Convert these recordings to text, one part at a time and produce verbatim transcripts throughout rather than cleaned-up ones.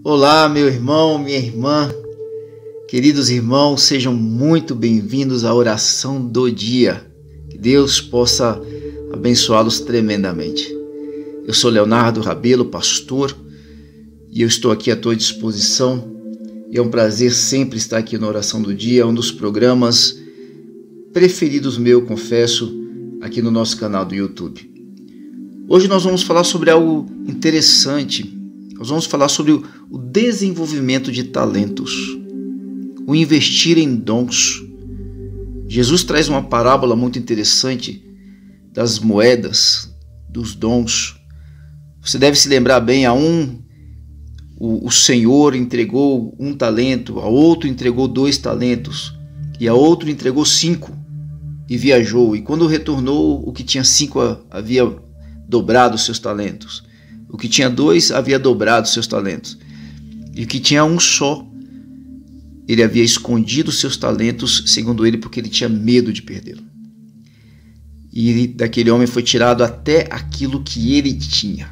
Olá, meu irmão, minha irmã, queridos irmãos, sejam muito bem-vindos à oração do dia. Que Deus possa abençoá-los tremendamente. Eu sou Leonardo Rabelo, pastor, e eu estou aqui à tua disposição. E é um prazer sempre estar aqui na oração do dia, um dos programas preferidos meu, confesso, aqui no nosso canal do YouTube. Hoje nós vamos falar sobre algo interessante. Nós vamos falar sobre o desenvolvimento de talentos, o investir em dons. Jesus traz uma parábola muito interessante das moedas, dos dons. Você deve se lembrar bem, a um o, o Senhor entregou um talento, a outro entregou dois talentos e a outro entregou cinco e viajou. E quando retornou, o que tinha cinco havia dobrado seus talentos. O que tinha dois havia dobrado seus talentos. E o que tinha um só, ele havia escondido seus talentos, segundo ele, porque ele tinha medo de perdê-lo. E daquele homem foi tirado até aquilo que ele tinha.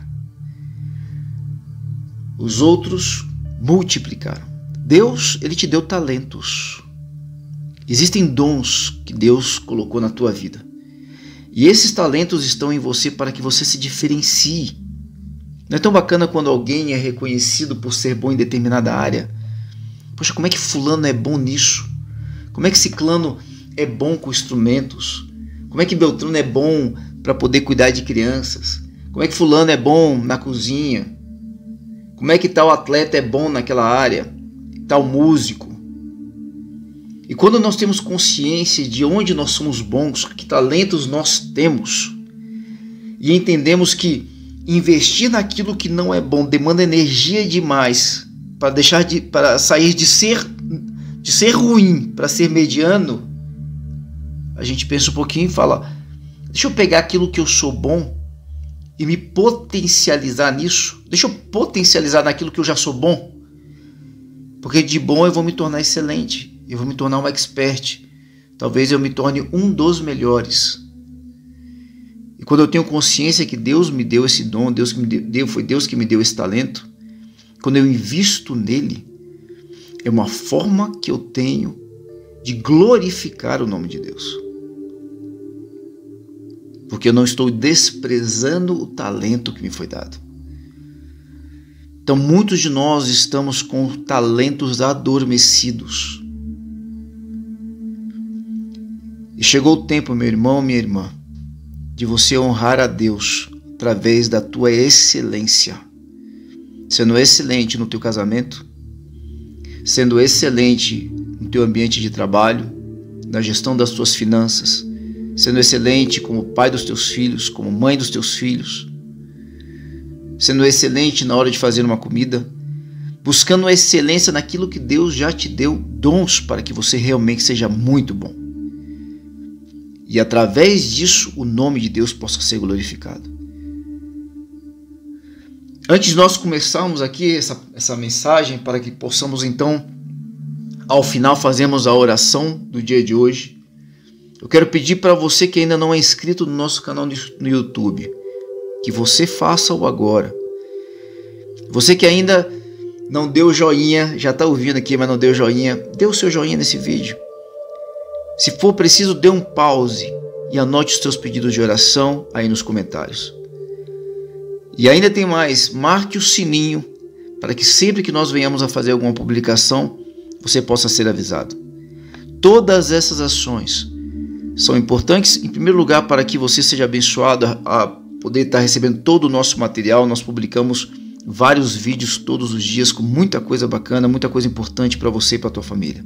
Os outros multiplicaram. Deus, ele te deu talentos. Existem dons que Deus colocou na tua vida. E esses talentos estão em você para que você se diferencie. Não é tão bacana quando alguém é reconhecido por ser bom em determinada área? Poxa, como é que fulano é bom nisso? Como é que ciclano é bom com instrumentos? Como é que Beltrano é bom para poder cuidar de crianças? Como é que fulano é bom na cozinha? Como é que tal atleta é bom naquela área? Tal músico? E quando nós temos consciência de onde nós somos bons, que talentos nós temos, e entendemos que investir naquilo que não é bom demanda energia demais para deixar de, para sair de ser, de ser ruim para ser mediano, a gente pensa um pouquinho e fala: deixa eu pegar aquilo que eu sou bom e me potencializar nisso. Deixa eu potencializar naquilo que eu já sou bom, porque de bom eu vou me tornar excelente, eu vou me tornar um expert, talvez eu me torne um dos melhores. E quando eu tenho consciência que Deus me deu esse dom, Deus que me deu, foi Deus que me deu esse talento, quando eu invisto nele, é uma forma que eu tenho de glorificar o nome de Deus. Porque eu não estou desprezando o talento que me foi dado. Então muitos de nós estamos com talentos adormecidos. E chegou o tempo, meu irmão, minha irmã, de você honrar a Deus através da tua excelência, sendo excelente no teu casamento, sendo excelente no teu ambiente de trabalho, na gestão das tuas finanças, sendo excelente como pai dos teus filhos, como mãe dos teus filhos, sendo excelente na hora de fazer uma comida, buscando a excelência naquilo que Deus já te deu dons para que você realmente seja muito bom. E através disso o nome de Deus possa ser glorificado. Antes de nós começarmos aqui essa, essa mensagem, para que possamos então, ao final, fazermos a oração do dia de hoje, eu quero pedir para você que ainda não é inscrito no nosso canal no YouTube, que você faça-o agora. Você que ainda não deu joinha, já está ouvindo aqui, mas não deu joinha, dê o seu joinha nesse vídeo. Se for preciso, dê um pause e anote os seus pedidos de oração aí nos comentários. E ainda tem mais, marque o sininho para que sempre que nós venhamos a fazer alguma publicação, você possa ser avisado. Todas essas ações são importantes, em primeiro lugar, para que você seja abençoado a poder estar recebendo todo o nosso material. Nós publicamos vários vídeos todos os dias com muita coisa bacana, muita coisa importante para você e para a tua família.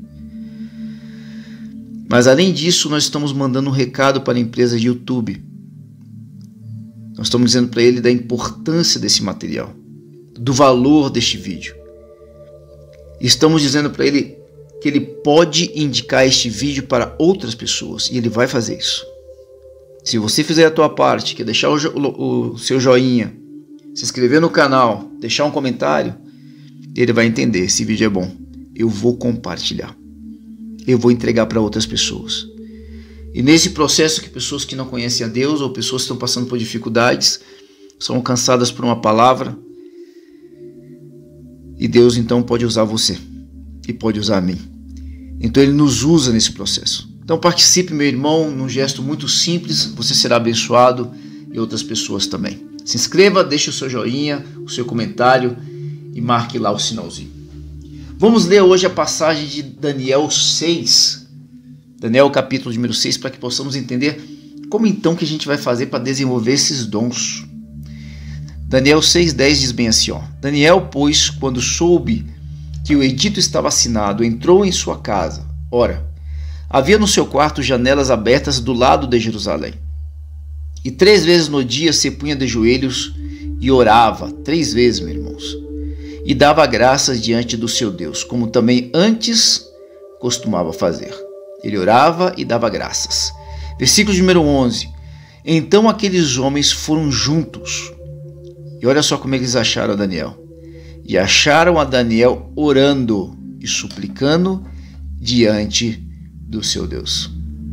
Mas além disso, nós estamos mandando um recado para a empresa de YouTube. Nós estamos dizendo para ele da importância desse material, do valor deste vídeo. Estamos dizendo para ele que ele pode indicar este vídeo para outras pessoas, e ele vai fazer isso. Se você fizer a tua parte, que é deixar o, o, o seu joinha, se inscrever no canal, deixar um comentário, ele vai entender: esse vídeo é bom, eu vou compartilhar. Eu vou entregar para outras pessoas. E nesse processo, que pessoas que não conhecem a Deus ou pessoas que estão passando por dificuldades são alcançadas por uma palavra, E Deus então pode usar você e pode usar a mim. Então Ele nos usa nesse processo. Então participe, meu irmão, num gesto muito simples, você será abençoado e outras pessoas também. Se inscreva, deixe o seu joinha, o seu comentário e marque lá o sinalzinho. Vamos ler hoje a passagem de Daniel seis, Daniel capítulo número seis, para que possamos entender como então que a gente vai fazer para desenvolver esses dons. Daniel seis, dez diz bem assim, ó. Daniel, pois, quando soube que o edito estava assinado, entrou em sua casa. Ora, havia no seu quarto janelas abertas do lado de Jerusalém. E três vezes no dia se punha de joelhos e orava, três vezes, meus irmãos, e dava graças diante do seu Deus, como também antes costumava fazer. Ele orava e dava graças. Versículo número onze. Então aqueles homens foram juntos. E olha só como eles acharam a Daniel. E acharam a Daniel orando e suplicando diante do seu Deus.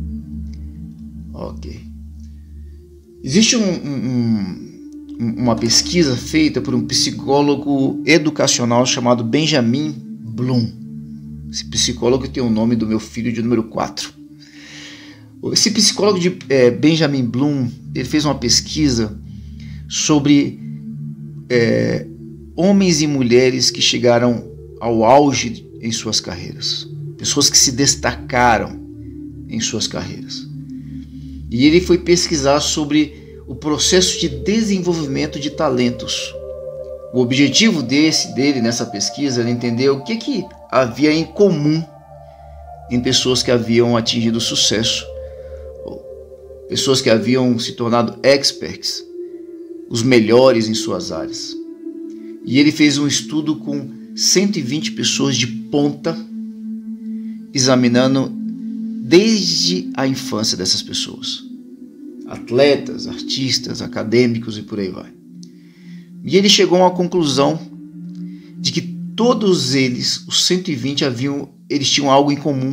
Ok. Existe um, um, uma pesquisa feita por um psicólogo educacional chamado Benjamin Bloom. Esse psicólogo tem o nome do meu filho de número quatro. Esse psicólogo de é, Benjamin Bloom, ele fez uma pesquisa sobre é, homens e mulheres que chegaram ao auge em suas carreiras. Pessoas que se destacaram em suas carreiras. E ele foi pesquisar sobre o processo de desenvolvimento de talentos. O objetivo desse, dele nessa pesquisa era entender o que, que havia em comum em pessoas que haviam atingido sucesso, pessoas que haviam se tornado experts, os melhores em suas áreas. E ele fez um estudo com cento e vinte pessoas de ponta, examinando desde a infância dessas pessoas. Atletas, artistas, acadêmicos e por aí vai. E ele chegou a uma conclusão de que todos eles, os cento e vinte, haviam, eles tinham algo em comum.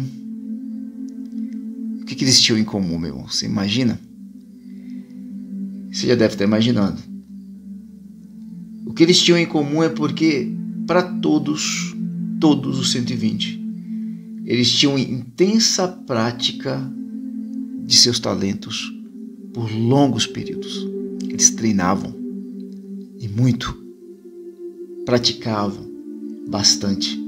O que, que eles tinham em comum, meu irmão? Você imagina? Você já deve estar imaginando. O que eles tinham em comum é porque, para todos, todos os cento e vinte, eles tinham intensa prática de seus talentos por longos períodos. Eles treinavam, e muito, praticavam bastante.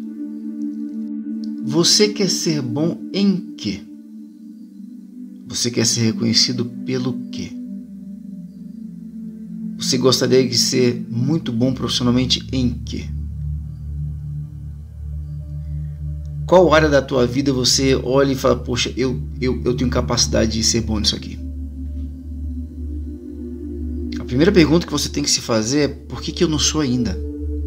Você quer ser bom em quê? Você quer ser reconhecido pelo quê? Você gostaria de ser muito bom profissionalmente em quê? Qual área da tua vida você olha e fala, poxa, eu, eu, eu tenho capacidade de ser bom nisso aqui? A primeira pergunta que você tem que se fazer é, por que, que eu não sou ainda?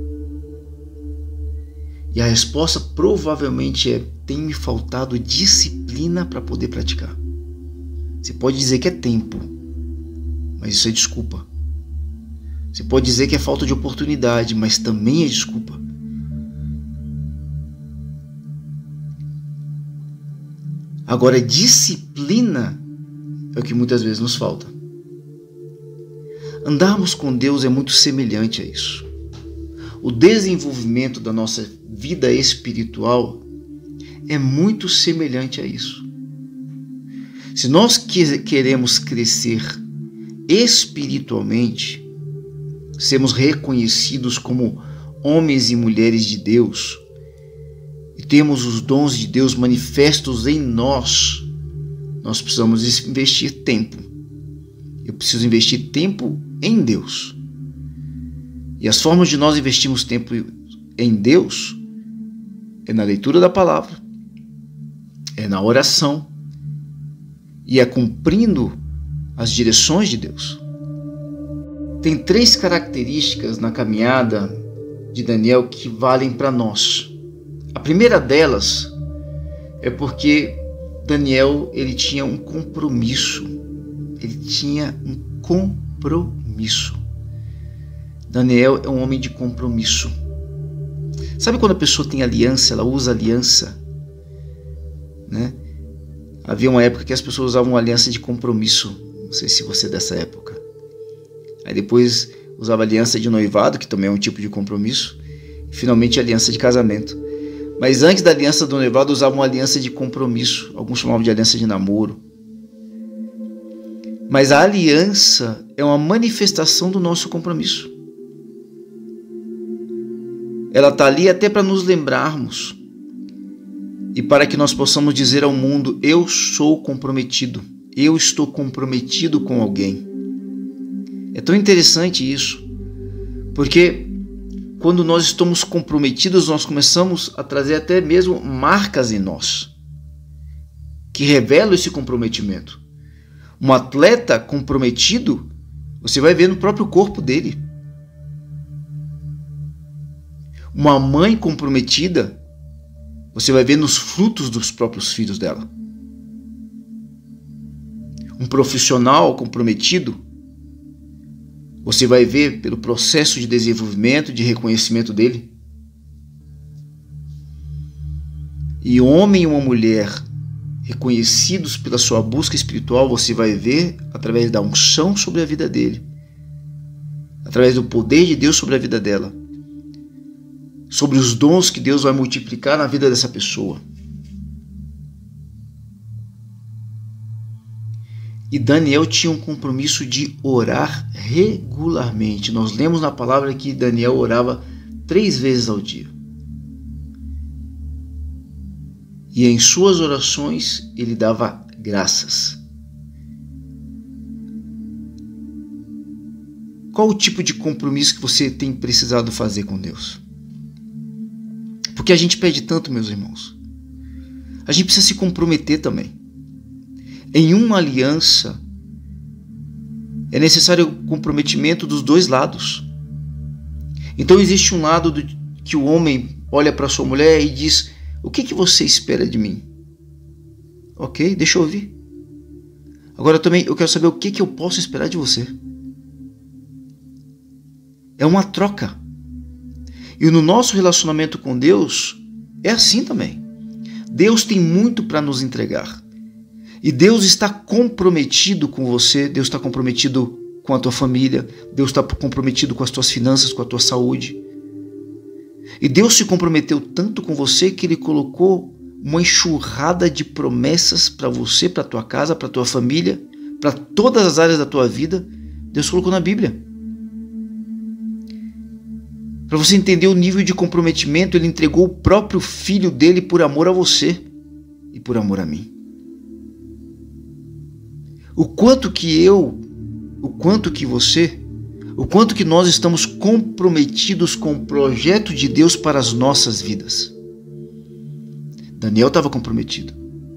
E a resposta provavelmente é, tem me faltado disciplina para poder praticar. Você pode dizer que é tempo, mas isso é desculpa. Você pode dizer que é falta de oportunidade, mas também é desculpa. Agora, disciplina é o que muitas vezes nos falta. Andarmos com Deus é muito semelhante a isso. O desenvolvimento da nossa vida espiritual é muito semelhante a isso. Se nós queremos crescer espiritualmente, sermos reconhecidos como homens e mulheres de Deus, e temos os dons de Deus manifestos em nós, nós precisamos investir tempo. Eu preciso investir tempo em Deus. E as formas de nós investirmos tempo em Deus é na leitura da palavra, é na oração e é cumprindo as direções de Deus. Tem três características na caminhada de Daniel que valem para nós. A primeira delas é porque Daniel ele tinha um compromisso. Ele tinha um compromisso. Daniel é um homem de compromisso. Sabe quando a pessoa tem aliança, ela usa aliança, né? Havia uma época que as pessoas usavam aliança de compromisso. Não sei se você é dessa época. Aí depois usava aliança de noivado, que também é um tipo de compromisso. finalmente a aliança de casamento. Mas antes da aliança do noivado usavam uma aliança de compromisso, alguns chamavam de aliança de namoro. Mas a aliança é uma manifestação do nosso compromisso. Ela está ali até para nos lembrarmos e para que nós possamos dizer ao mundo: eu sou comprometido, eu estou comprometido com alguém. É tão interessante isso, porque quando nós estamos comprometidos, nós começamos a trazer até mesmo marcas em nós que revelam esse comprometimento. Um atleta comprometido, você vai ver no próprio corpo dele. Uma mãe comprometida, você vai ver nos frutos dos próprios filhos dela. Um profissional comprometido, você vai ver pelo processo de desenvolvimento, de reconhecimento dele. E um homem e uma mulher reconhecidos pela sua busca espiritual, você vai ver através da unção sobre a vida dele, através do poder de Deus sobre a vida dela, sobre os dons que Deus vai multiplicar na vida dessa pessoa. E Daniel tinha um compromisso de orar regularmente. Nós lemos na palavra que Daniel orava três vezes ao dia. E em suas orações ele dava graças. Qual o tipo de compromisso que você tem precisado fazer com Deus? Porque a gente pede tanto, meus irmãos. A gente precisa se comprometer também. Em uma aliança, é necessário o comprometimento dos dois lados. Então existe um lado do, que o homem olha para sua mulher e diz: o que, que você espera de mim? Ok, deixa eu ouvir. Agora também eu quero saber o que, que eu posso esperar de você. É uma troca. E no nosso relacionamento com Deus, é assim também. Deus tem muito para nos entregar. E Deus está comprometido com você, Deus está comprometido com a tua família, Deus está comprometido com as tuas finanças, com a tua saúde. E Deus se comprometeu tanto com você que Ele colocou uma enxurrada de promessas para você, para a tua casa, para a tua família, para todas as áreas da tua vida. Deus colocou na Bíblia. Para você entender o nível de comprometimento, Ele entregou o próprio Filho dele por amor a você e por amor a mim. O quanto que eu, o quanto que você, o quanto que nós estamos comprometidos com o projeto de Deus para as nossas vidas. Daniel estava comprometido.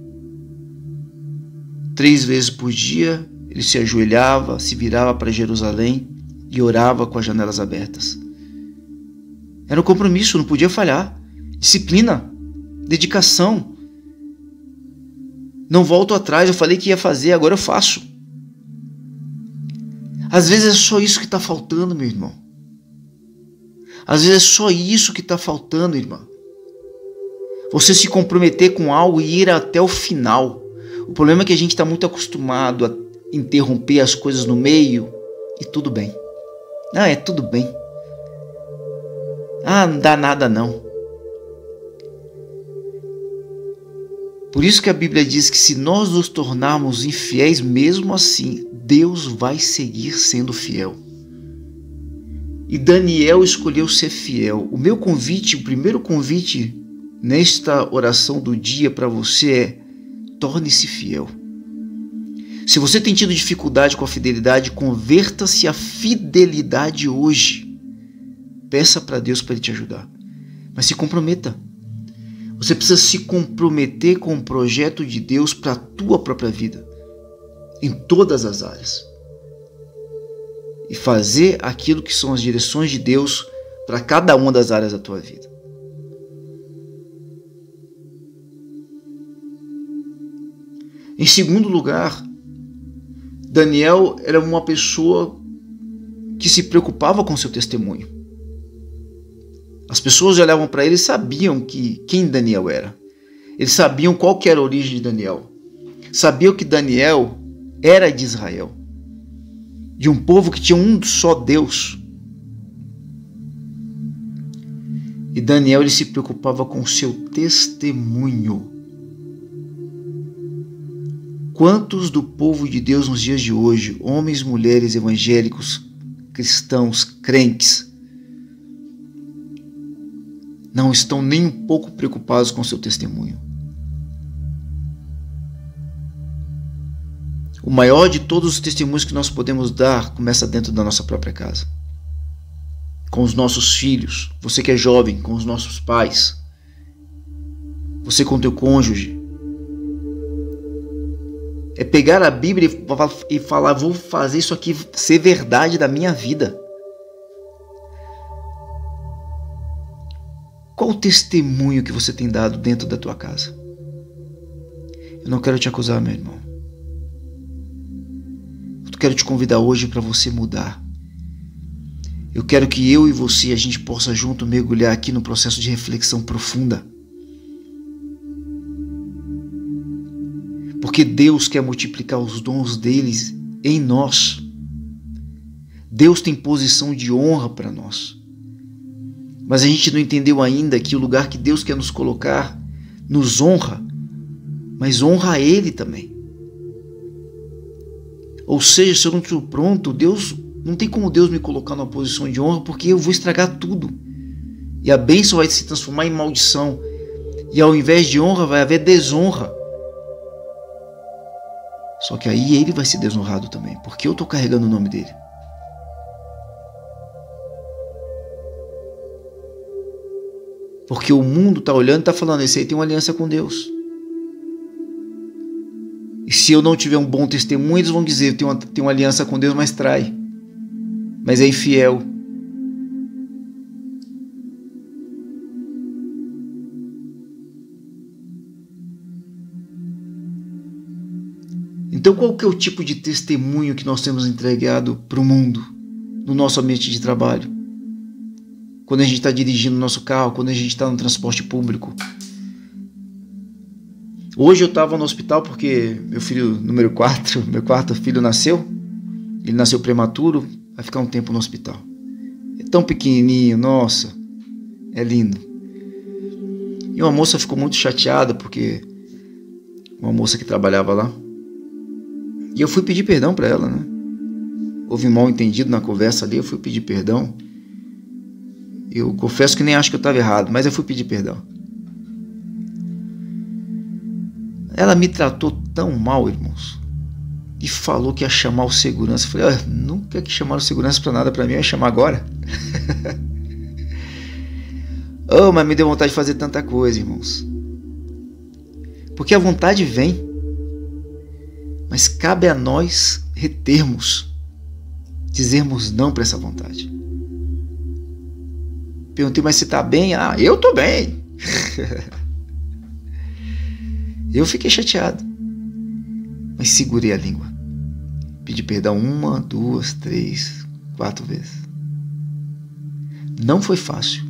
Três vezes por dia ele se ajoelhava, se virava para Jerusalém e orava com as janelas abertas. Era um compromisso, não podia falhar. Disciplina, dedicação. Não volto atrás, eu falei que ia fazer, agora eu faço. Às vezes é só isso que está faltando, meu irmão. Às vezes é só isso que está faltando, irmã. Você se comprometer com algo e ir até o final. O problema é que a gente está muito acostumado a interromper as coisas no meio e tudo bem. Ah, é tudo bem. Ah, não dá nada não. Por isso que a Bíblia diz que se nós nos tornarmos infiéis, mesmo assim, Deus vai seguir sendo fiel. E Daniel escolheu ser fiel. O meu convite, o primeiro convite nesta oração do dia para você é: torne-se fiel. Se você tem tido dificuldade com a fidelidade, converta-se à fidelidade hoje. Peça para Deus para Ele te ajudar. Mas se comprometa. Você precisa se comprometer com o projeto de Deus para a tua própria vida, em todas as áreas. E fazer aquilo que são as direções de Deus para cada uma das áreas da tua vida. Em segundo lugar, Daniel era uma pessoa que se preocupava com seu testemunho. As pessoas olhavam para ele e sabiam que, quem Daniel era. Eles sabiam qual que era a origem de Daniel. Sabiam que Daniel era de Israel, de um povo que tinha um só Deus. E Daniel, ele se preocupava com o seu testemunho. Quantos do povo de Deus nos dias de hoje, homens, mulheres, evangélicos, cristãos, crentes, não estão nem um pouco preocupados com o seu testemunho? O maior de todos os testemunhos que nós podemos dar começa dentro da nossa própria casa. Com os nossos filhos, você que é jovem, com os nossos pais, você com o teu cônjuge. É pegar a Bíblia e falar, vou fazer isso aqui ser verdade da minha vida. Qual o testemunho que você tem dado dentro da tua casa? Eu não quero te acusar, meu irmão. Eu quero te convidar hoje para você mudar. Eu quero que eu e você, a gente possa junto mergulhar aqui no processo de reflexão profunda. Porque Deus quer multiplicar os dons deles em nós. Deus tem posição de honra para nós. Mas a gente não entendeu ainda que o lugar que Deus quer nos colocar nos honra, mas honra a Ele também. Ou seja, se eu não estou pronto, Deus, não tem como Deus me colocar numa posição de honra, porque eu vou estragar tudo. E a bênção vai se transformar em maldição. E ao invés de honra, vai haver desonra. Só que aí ele vai ser desonrado também, porque eu estou carregando o nome dele. Porque o mundo está olhando e está falando, esse aí tem uma aliança com Deus. E se eu não tiver um bom testemunho, eles vão dizer, tem uma, tem uma aliança com Deus, mas trai. Mas é infiel. Então qual que é o tipo de testemunho que nós temos entregado para o mundo, no nosso ambiente de trabalho? Quando a gente está dirigindo o nosso carro, quando a gente está no transporte público. Hoje eu estava no hospital porque meu filho número quatro, meu quarto filho nasceu. Ele nasceu prematuro, vai ficar um tempo no hospital. É tão pequenininho, nossa, é lindo. E uma moça ficou muito chateada porque uma moça que trabalhava lá. E eu fui pedir perdão para ela, né? Houve um mal entendido na conversa ali, eu fui pedir perdão. Eu confesso que nem acho que eu estava errado, mas eu fui pedir perdão. Ela me tratou tão mal, irmãos, e falou que ia chamar o segurança. Eu falei, ah, nunca que chamaram segurança para nada para mim, vai chamar agora? Oh, mas me deu vontade de fazer tanta coisa, irmãos. Porque a vontade vem, mas cabe a nós retermos, dizermos não para essa vontade. Perguntei, mas você está bem? Ah, eu estou bem. Eu fiquei chateado, mas segurei a língua. Pedi perdão uma, duas, três, quatro vezes. Não foi fácil.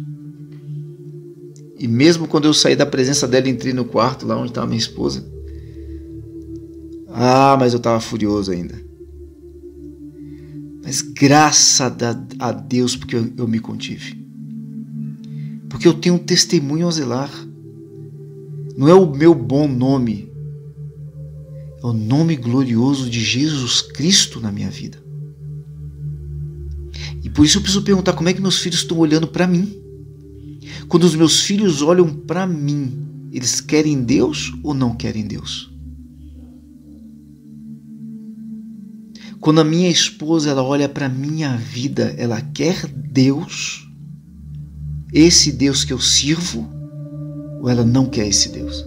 E mesmo quando eu saí da presença dela, entrei no quarto, lá onde estava minha esposa. Ah, mas eu estava furioso ainda. Mas graças a Deus, porque eu, eu me contive. Porque eu tenho um testemunho a zelar. Não é o meu bom nome, é o nome glorioso de Jesus Cristo na minha vida. E por isso eu preciso perguntar, como é que meus filhos estão olhando para mim? Quando os meus filhos olham para mim, eles querem Deus ou não querem Deus? Quando a minha esposa ela olha para a minha vida, ela quer Deus? Esse Deus que eu sirvo, ou ela não quer esse Deus?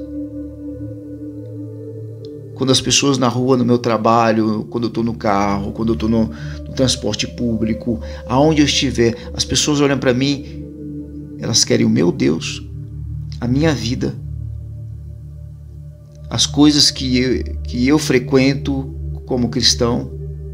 Quando as pessoas na rua, no meu trabalho, quando eu estou no carro, quando eu estou no, no transporte público, aonde eu estiver, as pessoas olham para mim, elas querem o meu Deus, a minha vida, as coisas que eu, que eu frequento como cristão.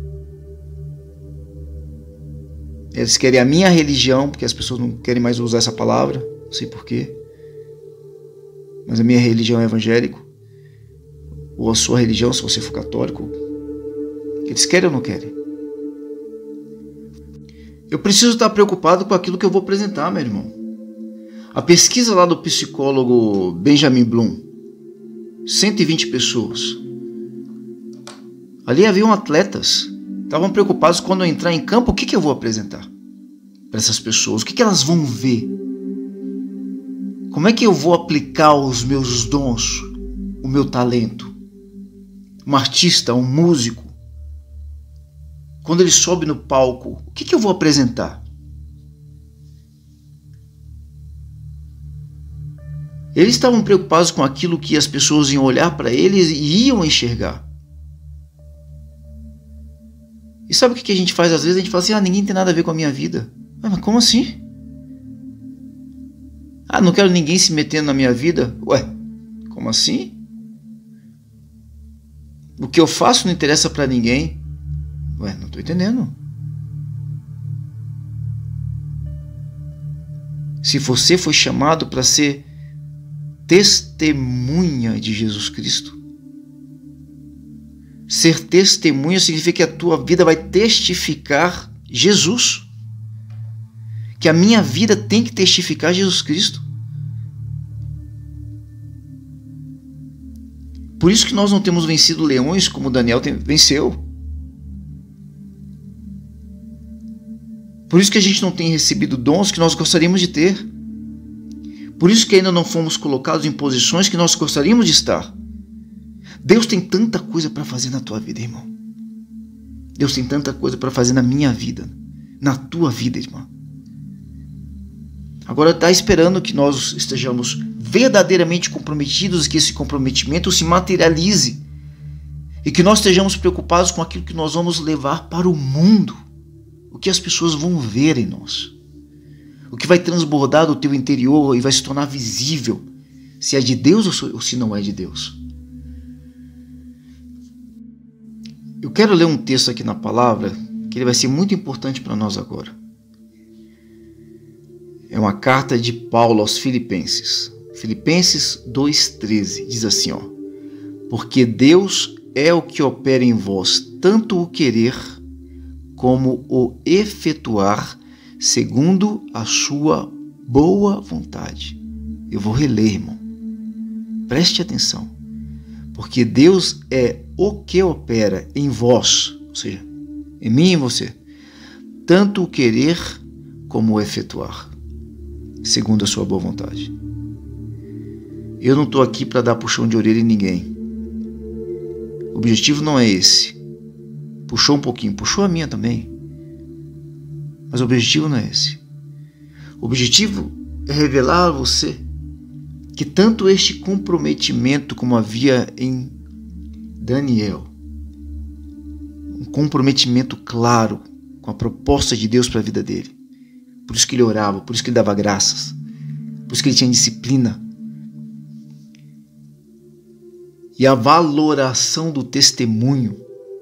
Eles querem a minha religião, porque as pessoas não querem mais usar essa palavra, não sei porquê. Mas a minha religião é evangélico. Ou a sua religião, se você for católico. Eles querem ou não querem? Eu preciso estar preocupado com aquilo que eu vou apresentar, meu irmão. A pesquisa lá do psicólogo Benjamin Bloom, cento e vinte pessoas. Ali haviam atletas, estavam preocupados quando eu entrar em campo, o que, que eu vou apresentar para essas pessoas? O que, que elas vão ver? Como é que eu vou aplicar os meus dons, o meu talento? Um artista, um músico, quando ele sobe no palco, o que, que eu vou apresentar? Eles estavam preocupados com aquilo que as pessoas iam olhar para eles e iam enxergar. E sabe o que a gente faz às vezes? A gente fala assim, ah, ninguém tem nada a ver com a minha vida. Ah, mas como assim? Ah, não quero ninguém se metendo na minha vida. Ué, como assim? O que eu faço não interessa para ninguém. Ué, não estou entendendo. Se você foi chamado para ser testemunha de Jesus Cristo, ser testemunha significa que a tua vida vai testificar Jesus. Que a minha vida tem que testificar Jesus Cristo. Por isso que nós não temos vencido leões como Daniel venceu. Por isso que a gente não tem recebido dons que nós gostaríamos de ter. Por isso que ainda não fomos colocados em posições que nós gostaríamos de estar. Deus tem tanta coisa para fazer na tua vida, irmão. Deus tem tanta coisa para fazer na minha vida, na tua vida, irmão. Agora está esperando que nós estejamos verdadeiramente comprometidos, que esse comprometimento se materialize e que nós estejamos preocupados com aquilo que nós vamos levar para o mundo, o que as pessoas vão ver em nós, o que vai transbordar do teu interior e vai se tornar visível, se é de Deus ou se não é de Deus. Eu quero ler um texto aqui na palavra que ele vai ser muito importante para nós agora. É uma carta de Paulo aos Filipenses. Filipenses dois, treze. Diz assim, ó. Porque Deus é o que opera em vós, tanto o querer como o efetuar, segundo a sua boa vontade. Eu vou reler, irmão. Preste atenção. Porque Deus é o que opera em vós, ou seja, em mim e em você, tanto o querer como o efetuar, segundo a sua boa vontade. Eu não estou aqui para dar puxão de orelha em ninguém. O objetivo não é esse. Puxou um pouquinho, puxou a minha também. Mas o objetivo não é esse. O objetivo é revelar a você que tanto este comprometimento como havia em Daniel, um comprometimento claro com a proposta de Deus para a vida dele. Por isso que ele orava, por isso que ele dava graças, por isso que ele tinha disciplina. E a valoração do testemunho.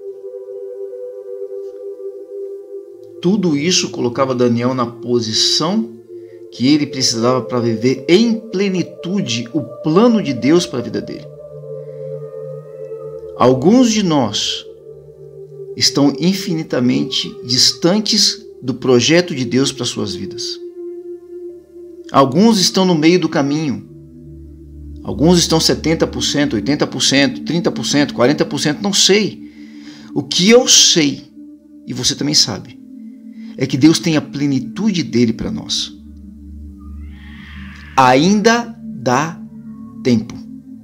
Tudo isso colocava Daniel na posição que ele precisava para viver em plenitude o plano de Deus para a vida dele. Alguns de nós estão infinitamente distantes do projeto de Deus para suas vidas. Alguns estão no meio do caminho. Alguns estão setenta por cento, oitenta por cento, trinta por cento, quarenta por cento, não sei. O que eu sei, e você também sabe, é que Deus tem a plenitude dele para nós. Ainda dá tempo.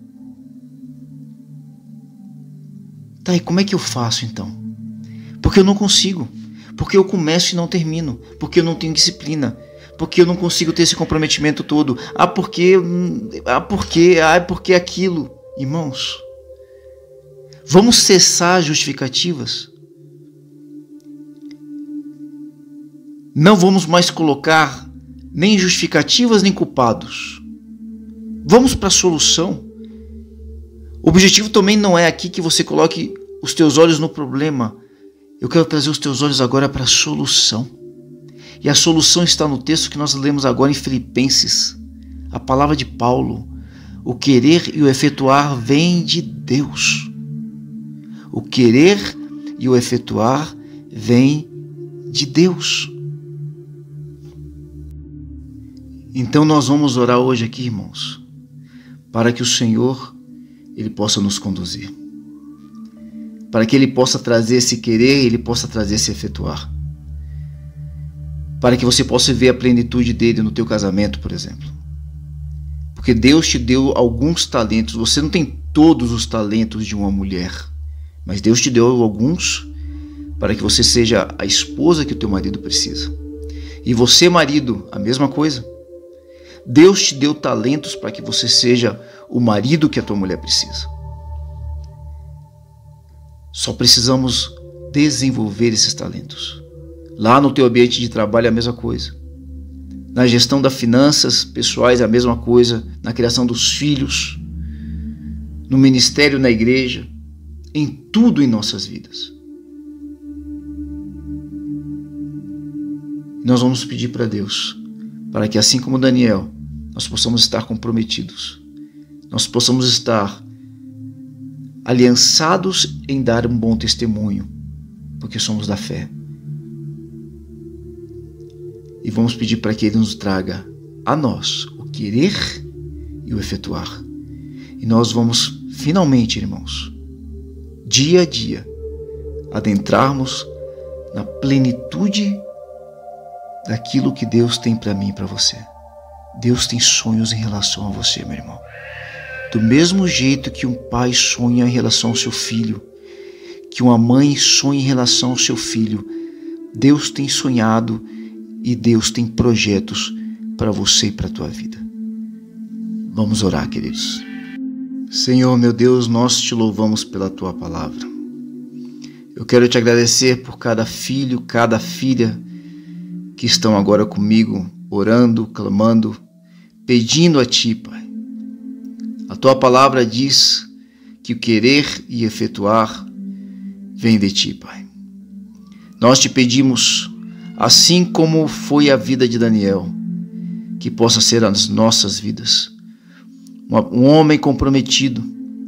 Tá, e como é que eu faço então? Porque eu não consigo. Porque eu começo e não termino. Porque eu não tenho disciplina. Porque eu não consigo ter esse comprometimento todo. Ah, porque... Ah, porque... Ah, porque aquilo. Irmãos, vamos cessar as justificativas. Não vamos mais colocar nem justificativas nem culpados. Vamos para a solução. O objetivo também não é aqui que você coloque os teus olhos no problema. Eu quero trazer os teus olhos agora para a solução. E a solução está no texto que nós lemos agora em Filipenses. A palavra de Paulo. O querer e o efetuar vem de Deus. O querer e o efetuar vem de Deus. Então nós vamos orar hoje aqui, irmãos, para que o Senhor, Ele possa nos conduzir. Para que Ele possa trazer esse querer, Ele possa trazer esse efetuar. Para que você possa ver a plenitude dEle no teu casamento, por exemplo. Porque Deus te deu alguns talentos. Você não tem todos os talentos de uma mulher, mas Deus te deu alguns para que você seja a esposa que o teu marido precisa. E você, marido, a mesma coisa. Deus te deu talentos para que você seja o marido que a tua mulher precisa. Só precisamos desenvolver esses talentos. Lá no teu ambiente de trabalho é a mesma coisa. Na gestão das finanças pessoais é a mesma coisa. Na criação dos filhos, no ministério, na igreja, em tudo em nossas vidas. Nós vamos pedir para Deus, para que assim como Daniel, nós possamos estar comprometidos. Nós possamos estar aliançados em dar um bom testemunho, porque somos da fé. E vamos pedir para que Ele nos traga a nós o querer e o efetuar. E nós vamos finalmente, irmãos, dia a dia, adentrarmos na plenitude daquilo que Deus tem para mim e para você. Deus tem sonhos em relação a você, meu irmão. Do mesmo jeito que um pai sonha em relação ao seu filho, que uma mãe sonha em relação ao seu filho, Deus tem sonhado e Deus tem projetos para você e para a tua vida. Vamos orar, queridos. Senhor, meu Deus, nós te louvamos pela tua palavra. Eu quero te agradecer por cada filho, cada filha que estão agora comigo, orando, clamando, pedindo a ti, Pai. A tua palavra diz que o querer e efetuar vem de ti, Pai. Nós te pedimos, assim como foi a vida de Daniel, que possa ser as nossas vidas. Um homem comprometido,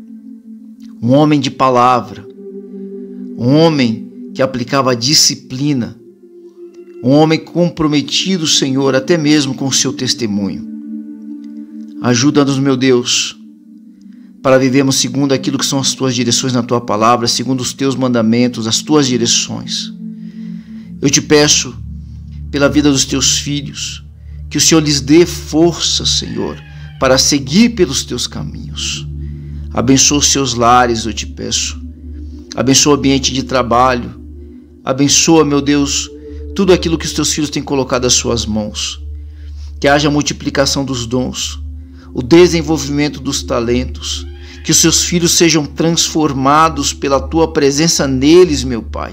um homem de palavra, um homem que aplicava a disciplina, um homem comprometido, Senhor, até mesmo com o seu testemunho. Ajuda-nos, meu Deus, para vivermos segundo aquilo que são as tuas direções na tua palavra, segundo os teus mandamentos, as tuas direções. Eu te peço, pela vida dos teus filhos, que o Senhor lhes dê força, Senhor, para seguir pelos teus caminhos. Abençoa os seus lares, eu te peço. Abençoa o ambiente de trabalho. Abençoa, meu Deus, tudo aquilo que os teus filhos têm colocado às suas mãos. Que haja multiplicação dos dons, o desenvolvimento dos talentos, que os seus filhos sejam transformados pela tua presença neles, meu Pai.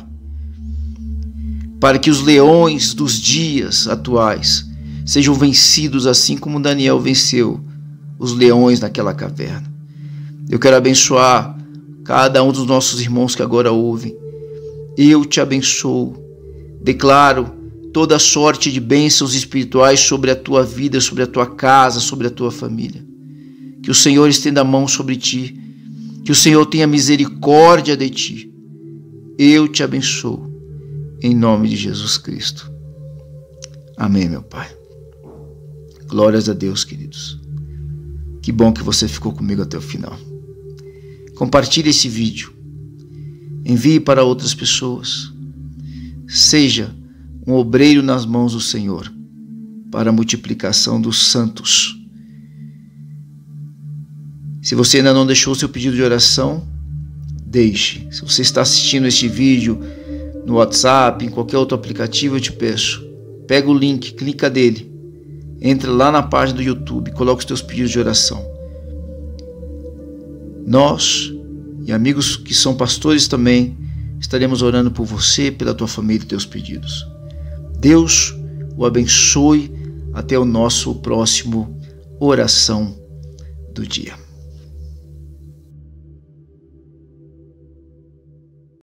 Para que os leões dos dias atuais sejam vencidos assim como Daniel venceu os leões naquela caverna. Eu quero abençoar cada um dos nossos irmãos que agora ouvem. Eu te abençoo. Declaro toda sorte de bênçãos espirituais sobre a tua vida, sobre a tua casa, sobre a tua família. Que o Senhor estenda a mão sobre ti. Que o Senhor tenha misericórdia de ti. Eu te abençoo. Em nome de Jesus Cristo. Amém, meu Pai. Glórias a Deus, queridos. Que bom que você ficou comigo até o final. Compartilhe esse vídeo. Envie para outras pessoas. Seja um obreiro nas mãos do Senhor para a multiplicação dos santos. Se você ainda não deixou seu pedido de oração, deixe. Se você está assistindo este vídeo no WhatsApp, em qualquer outro aplicativo, eu te peço, pega o link, clica nele, entra lá na página do YouTube, coloca os teus pedidos de oração. Nós e amigos que são pastores também estaremos orando por você, pela tua família e teus pedidos. Deus o abençoe. Até o nosso próximo oração do dia.